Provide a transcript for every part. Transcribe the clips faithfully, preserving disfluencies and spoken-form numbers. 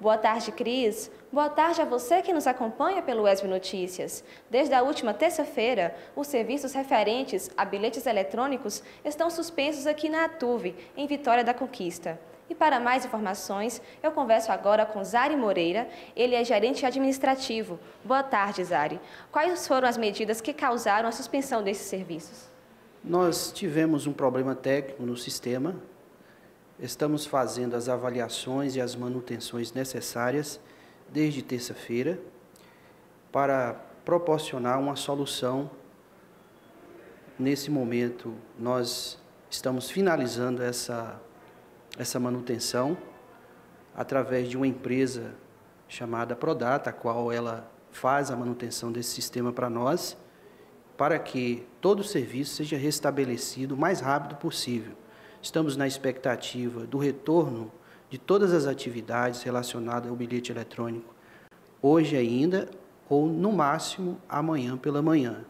Boa tarde, Cris. Boa tarde a você que nos acompanha pelo ESB Notícias. Desde a última terça-feira, os serviços referentes a bilhetes eletrônicos estão suspensos aqui na Atuve, em Vitória da Conquista. E para mais informações, eu converso agora com Zari Moreira, ele é gerente administrativo. Boa tarde, Zari. Quais foram as medidas que causaram a suspensão desses serviços? Nós tivemos um problema técnico no sistema. Estamos fazendo as avaliações e as manutenções necessárias desde terça-feira para proporcionar uma solução. Nesse momento, nós estamos finalizando essa, essa manutenção através de uma empresa chamada Prodata, a qual ela faz a manutenção desse sistema para nós, para que todo o serviço seja restabelecido o mais rápido possível. Estamos na expectativa do retorno de todas as atividades relacionadas ao bilhete eletrônico, hoje ainda, ou no máximo amanhã pela manhã.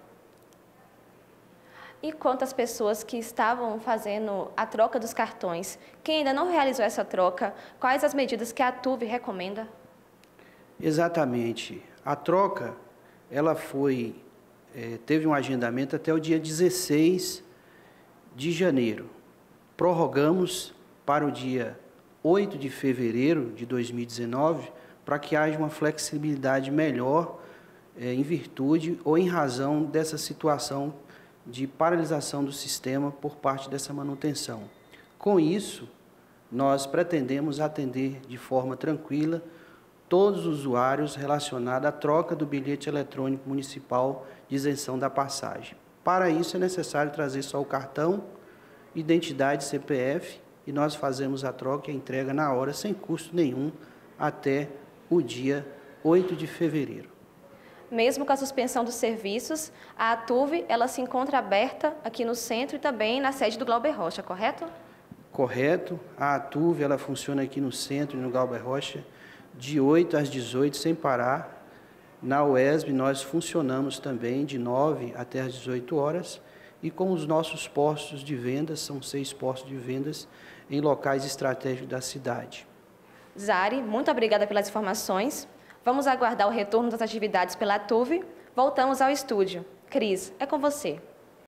E quantas pessoas que estavam fazendo a troca dos cartões? Quem ainda não realizou essa troca, quais as medidas que a Atuve recomenda? Exatamente. A troca, ela foi, é, teve um agendamento até o dia dezesseis de janeiro. Prorrogamos para o dia oito de fevereiro de dois mil e dezenove, para que haja uma flexibilidade melhor é, em virtude ou em razão dessa situação de paralisação do sistema por parte dessa manutenção. Com isso, nós pretendemos atender de forma tranquila todos os usuários relacionados à troca do bilhete eletrônico municipal de isenção da passagem. Para isso, é necessário trazer só o cartão, identidade, C P F, e nós fazemos a troca e a entrega na hora, sem custo nenhum, até o dia oito de fevereiro. Mesmo com a suspensão dos serviços, a Atuve ela se encontra aberta aqui no centro e também na sede do Glauber Rocha, correto? Correto. A Atuve ela funciona aqui no centro e no Glauber Rocha de oito às dezoito, sem parar. Na U E S B nós funcionamos também de nove até às dezoito horas, e com os nossos postos de vendas, são seis postos de vendas em locais estratégicos da cidade. Zari, muito obrigada pelas informações. Vamos aguardar o retorno das atividades pela Atuve. Voltamos ao estúdio. Cris, é com você.